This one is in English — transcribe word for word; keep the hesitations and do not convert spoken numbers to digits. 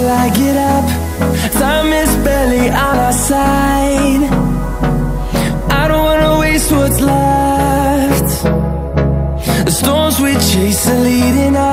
till I get up. Time is barely on our side. I don't wanna waste what's left. The storms we chase are leading us.